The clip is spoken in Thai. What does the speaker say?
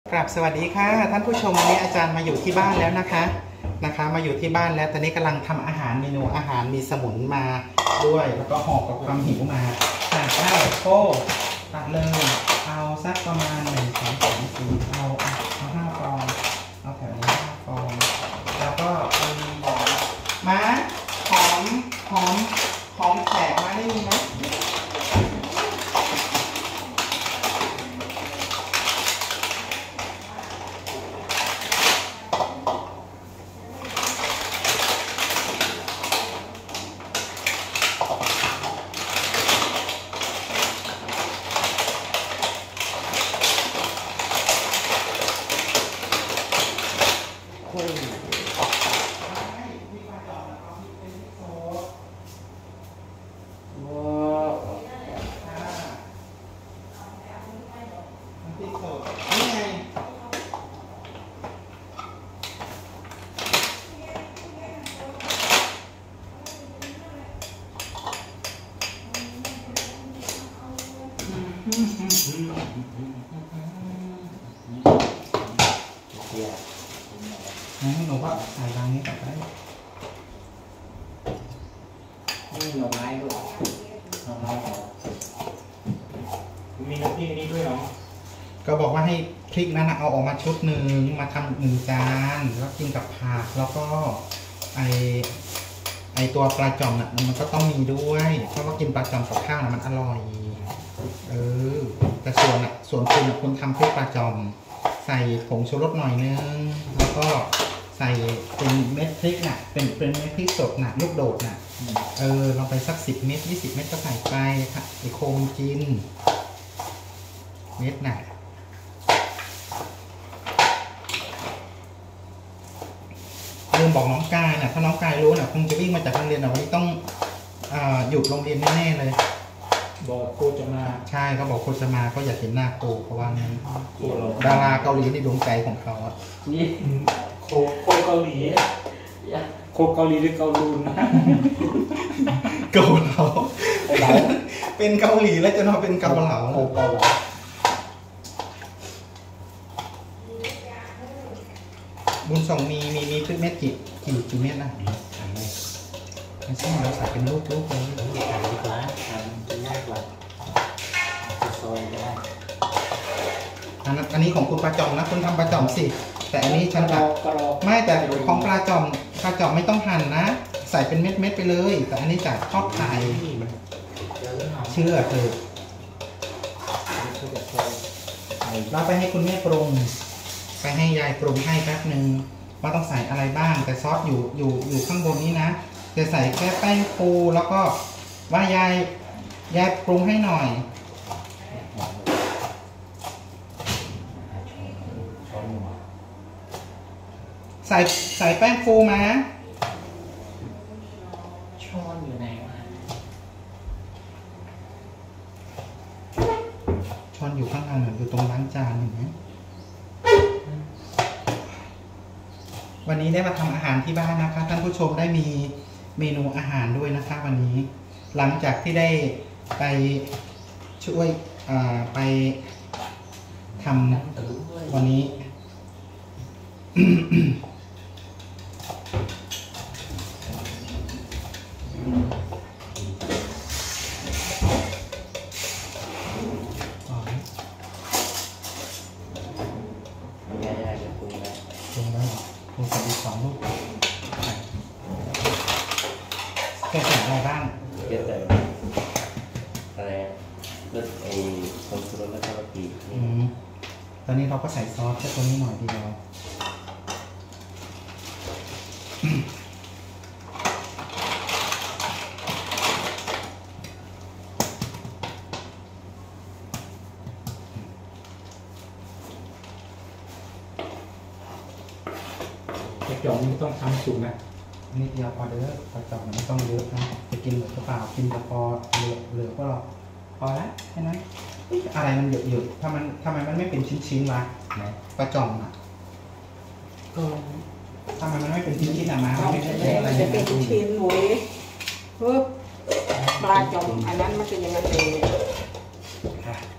กราบสวัสดีค่ะท่านผู้ชมวันนี้อาจารย์มาอยู่ที่บ้านแล้วนะคะมาอยู่ที่บ้านแล้วตอนนี้กำลังทำอาหารเมนูอาหารมีสมุนมาด้วยแล้วก็ห่อกับความหิวมาข้าวโค้ตัดเลยเอาสักประมาณ1 2 3 4เอา5 ฟองเอาแถวนี้5 ฟองแล้วก็ม้าหอมแขกมาได้มีไหมหนูว่าใส่รางนี้ก่อนได้นี่หน่อไม้ด้วยหน่อไม้มีน้ำพริกนี้ด้วยเหรอก็บอกว่าให้พริกนั้นเอาออกมาชุดหนึ่งมาทำ1 จานแล้วกินกับผักแล้วก็ไอตัวปลาจ่อมน่ะมันก็ต้องมีด้วยเพราะว่ากินปลาจ่อมกับข้าวน่ะมันอร่อยแต่ส่วนคุณทำพริกปลาจ่อมใส่ผงชูรสหน่อยนึงแล้วก็ใส่เป็นเม็ดพริกน่ะเป็นเม็ดพริกสดน่ะลูกโดดน่ะลองไปสัก10 เม็ด20 เม็ดก็ใส่ไปค่ะไอโคมกินเม็ดน่ะลืมบอกน้องกายน่ะถ้าน้องกายรู้น่ะคงจะวิ่งมาจากโรงเรียนน่ะวันนี้ต้องหยุดโรงเรียนแน่ๆเลยบอกครูจะมาใช่เขาบอกครูจะมาก็อยากเห็นหน้าครูเพราะว่านั้นดาราเกาหลีในดวงใจของเขาอ่ะนี่โคเกาหลีโคเกาหลีหรือเกาลูนนะเกาเหลาเป็นเกาหลีแล้วจะมาเป็นเกาเหลาโคเกาเหลาบุญส่งมีพริกเม็ดกี่เม็ดนะไม่ใช่เราใส่เป็นลูกเลยทำดีกว่าทำง่ายกว่าซอยได้อันนี้ของคุณปลาจ่อมนะคุณทำปลาจ่อมสิแต่อันนี้ฉันแบบไม่แต่ของปลาจ่อมไม่ต้องหั่นนะใส่เป็นเม็ดไปเลยแต่อันนี้จากทอดไข่เชื่อเถอะเราไปให้คุณแม่ปรุงไปให้ยายปรุงให้แป๊บนึงว่าต้องใส่อะไรบ้างแต่ซอสอยู่ข้างบนนี้นะจะใส่แค่แป้งฟูแล้วก็ว่ายายปรุงให้หน่อยใส่แป้งฟูมาช้อนอยู่ไหนวะช้อนอยู่ข้างล่างอยู่ตรงล้างจานเห็นไหมวันนี้ได้มาทำอาหารที่บ้านนะคะท่านผู้ชมได้มีเมนูอาหารด้วยนะคะวันนี้หลังจากที่ได้ไปช่วยไปทำวันนี้มีสับอีก2 ลูกแกใส่อะไรบ้างแกใส่อะไรรสผงชูรสแล้วก็กะปิตอนนี้เราก็ใส่ซอสแค่ตัวนี้หน่อยเดียวกระจอกไม่ต้องทำสุกนะนิดเดียวพอเด้อกระจอกมันไม่ต้องเยอะนะจะกินหรือเปล่ากินแต่พอเหลือก็พอแล้วแค่นั้นอะไรมันเยอะๆทำไมมันไม่เป็นชิ้นๆวะกระจอกอ่ะก็ ทำไมมันไม่เป็นชิ้นๆมามันจะเป็นชิ้นหมูปลาจอมอันนั้นมันเป็นยังไงเลย